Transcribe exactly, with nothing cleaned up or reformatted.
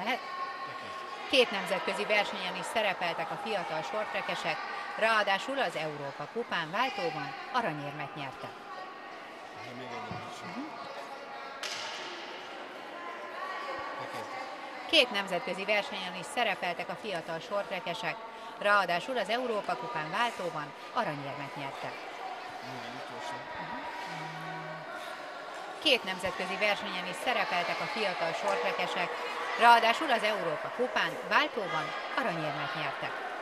Mehet? Két nemzetközi versenyen is szerepeltek a fiatal sortrekesek, ráadásul az Európa kupán váltóban aranyérmet nyertek. Két nemzetközi versenyen is szerepeltek a fiatal sortrekesek, ráadásul az Európa kupán váltóban aranyérmet nyertek. Két nemzetközi versenyen is szerepeltek a fiatal sortrekesek, ráadásul az Európa kupán váltóban aranyérmet nyertek.